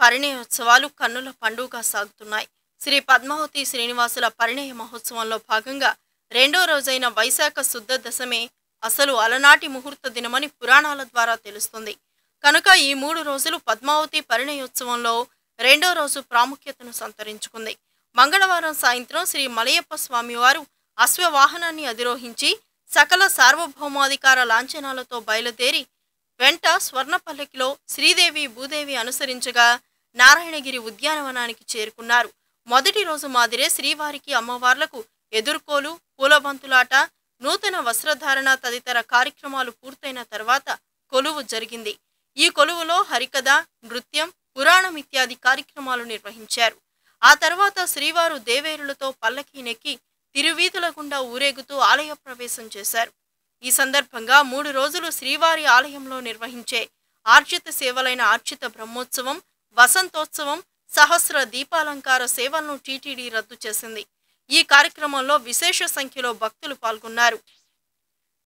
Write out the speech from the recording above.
పరిణయోత్సవాలు కన్నుల పండుగగా సాగుతున్నాయి. శ్రీ పద్మావతి శ్రీనివాసుల పరిణయ మహోత్సవంలో భాగంగా రెండో రోజైన వైశాఖ శుద్ధ దశమి అసలు అలనాటి ముహూర్త దినమని పురాణాల ద్వారా తెలుస్తుంది. కనుక ఈ 3 రోజులు పద్మావతి పరిణయోత్సవంలో రెండో రోజు ప్రాముఖ్యతను సంతరించుకుంది. మంగళవారం సాయంత్రం శ్రీ మలయప్ప స్వామివారు అశ్వవాహనాన్ని అధిరోహించి సకల సార్వభౌమాధికార లాంఛనాలతో బయలుదేరి వెంట స్వర్ణపల్లకిలో శ్రీదేవి భూదేవి అనుసరించగా నారాయణగిరి ఉద్యానవనానికి చేరుకున్నారు. మొదటి రోజు మాదిరే శ్రీవారికి అమ్మవార్లకు ఎదుర్కోలు, పూలబంతులాట, నూతన వస్త్రధారణ తదితర కార్యక్రమాలు పూర్తయిన తర్వాత కొలువు జరిగింది. ఈ కొలువులో హరికథ, నృత్యం, పురాణం ఇత్యాది కార్యక్రమాలు నిర్వహించారు. ఆ తర్వాత శ్రీవారు దేవేరులతో పల్లకి నెక్కి తిరువీధుల గుండా ఊరేగుతూ ఆలయ ప్రవేశం చేశారు. ఈ సందర్భంగా 3 రోజులు శ్రీవారి ఆలయంలో నిర్వహించే ఆర్జిత సేవలైన ఆర్జిత బ్రహ్మోత్సవం, వసంతోత్సవం, సహస్ర దీపాలంకార సేవలను టీటీడీ రద్దు చేసింది. ఈ కార్యక్రమంలో విశేష సంఖ్యలో భక్తులు పాల్గొన్నారు.